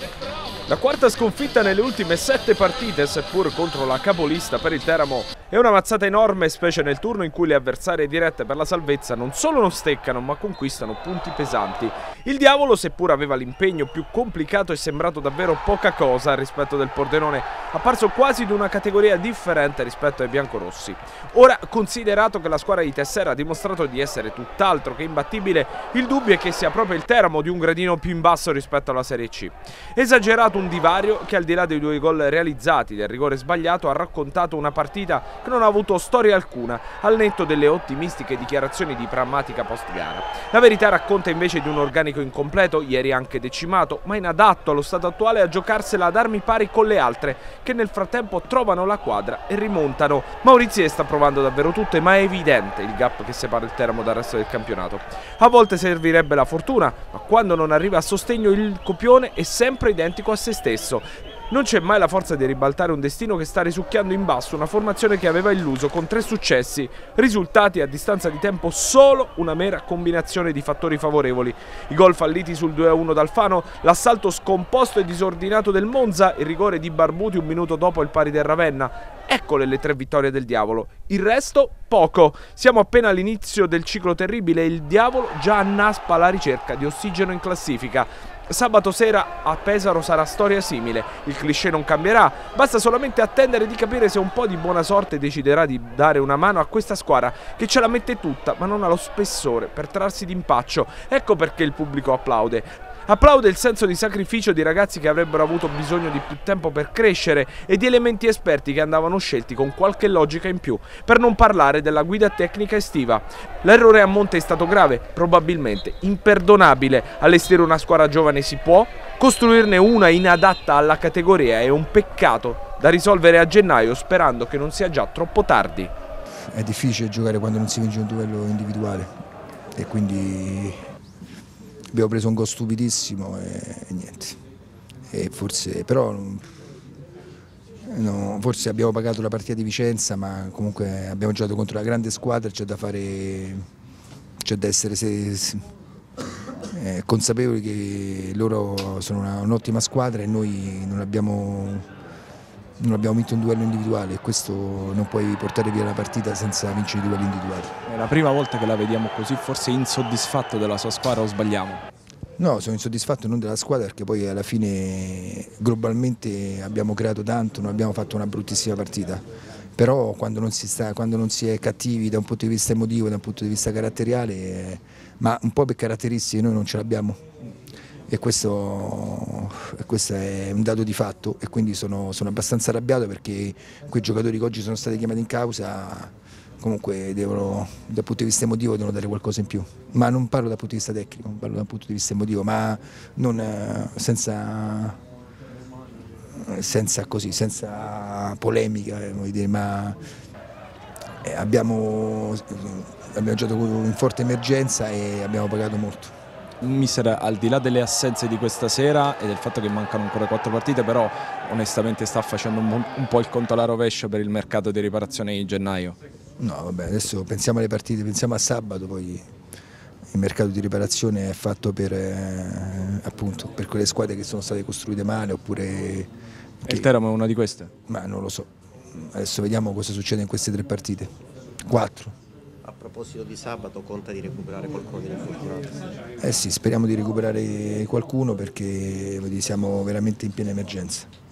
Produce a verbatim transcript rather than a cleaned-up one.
La quarta sconfitta nelle ultime sette partite, seppur contro la capolista per il Teramo, è una mazzata enorme, specie nel turno in cui le avversarie dirette per la salvezza non solo non steccano, ma conquistano punti pesanti. Il Diavolo, seppur aveva l'impegno più complicato, è sembrato davvero poca cosa a rispetto del Pordenone, apparso quasi di una categoria differente rispetto ai biancorossi. Ora, considerato che la squadra di Tessera ha dimostrato di essere tutt'altro che imbattibile, il dubbio è che sia proprio il Teramo di un gradino più in basso rispetto alla Serie C. Esagerato un divario che, al di là dei due gol realizzati del rigore sbagliato, ha raccontato una partita che non ha avuto storia alcuna, al netto delle ottimistiche dichiarazioni di Prammatica post gara. La verità racconta invece di un organico incompleto, ieri anche decimato, ma inadatto allo stato attuale a giocarsela ad armi pari con le altre, che nel frattempo trovano la quadra e rimontano. Maurizier sta provando davvero tutto, ma è evidente il gap che separa il Teramo dal resto del campionato. A volte servirebbe la fortuna, ma quando non arriva a sostegno il copione è sempre identico a se stesso. Non c'è mai la forza di ribaltare un destino che sta risucchiando in basso una formazione che aveva illuso con tre successi, risultati a distanza di tempo solo una mera combinazione di fattori favorevoli. I gol falliti sul due a uno d'Alfano, l'assalto scomposto e disordinato del Monza, il rigore di Barbuti un minuto dopo il pari del Ravenna. Eccole le tre vittorie del Diavolo. Il resto, poco. Siamo appena all'inizio del ciclo terribile e il Diavolo già annaspa alla ricerca di ossigeno in classifica. Sabato sera a Pesaro sarà storia simile, il cliché non cambierà, basta solamente attendere di capire se un po' di buona sorte deciderà di dare una mano a questa squadra che ce la mette tutta ma non ha lo spessore per trarsi d'impaccio. Ecco perché il pubblico applaude. Applaude il senso di sacrificio di ragazzi che avrebbero avuto bisogno di più tempo per crescere e di elementi esperti che andavano scelti con qualche logica in più, per non parlare della guida tecnica estiva. L'errore a monte è stato grave, probabilmente imperdonabile. Allestire una squadra giovane si può, costruirne una inadatta alla categoria è un peccato da risolvere a gennaio, sperando che non sia già troppo tardi. È difficile giocare quando non si vince un duello individuale e quindi abbiamo preso un gol stupidissimo e, e niente. E forse, però, no, forse abbiamo pagato la partita di Vicenza, ma comunque abbiamo giocato contro una grande squadra, c'è da fare, c'è da essere se, se, eh, consapevoli che loro sono un'ottima squadra e noi non abbiamo, non abbiamo vinto un duello individuale e questo non puoi portare via la partita senza vincere i duelli individuali. È la prima volta che la vediamo così, forse insoddisfatto della sua squadra, o sbagliamo? No, sono insoddisfatto non della squadra perché poi alla fine globalmente abbiamo creato tanto, non abbiamo fatto una bruttissima partita, però quando non si, sta, quando non si è cattivi da un punto di vista emotivo, da un punto di vista caratteriale, eh, ma un po' per caratteristiche noi non ce l'abbiamo. E questo, questo è un dato di fatto e quindi sono, sono abbastanza arrabbiato perché quei giocatori che oggi sono stati chiamati in causa comunque devono, dal punto di vista emotivo devono dare qualcosa in più, ma non parlo dal punto di vista tecnico, parlo dal punto di vista emotivo, ma non, senza, senza, così, senza polemica, dire, ma abbiamo, abbiamo giocato in forte emergenza e abbiamo pagato molto. Mister, al di là delle assenze di questa sera e del fatto che mancano ancora quattro partite, però onestamente sta facendo un po' il conto alla rovescia per il mercato di riparazione di gennaio. No, vabbè, adesso pensiamo alle partite, pensiamo a sabato, poi il mercato di riparazione è fatto per, eh, appunto, per quelle squadre che sono state costruite male oppure... E che... il Teramo è una di queste? Ma non lo so, adesso vediamo cosa succede in queste tre partite, quattro. A proposito di sabato, conta di recuperare qualcuno degli infortunati? Eh sì, speriamo di recuperare qualcuno perché siamo veramente in piena emergenza.